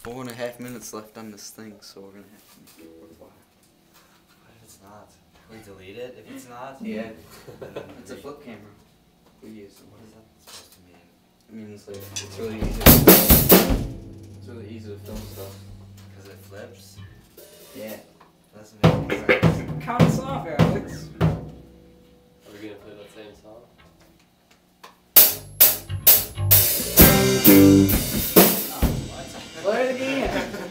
4.5 minutes left on this thing, so we're gonna have to make it worthwhile. What if it's not? Can we delete it if it's not? Yeah. It's a flip camera. We use them. What is that supposed to mean? It means like it's really easy to film stuff. Because it flips? Yeah. That doesn't make any sense. Count us off, Alex. Are we gonna play that same song? Play it again.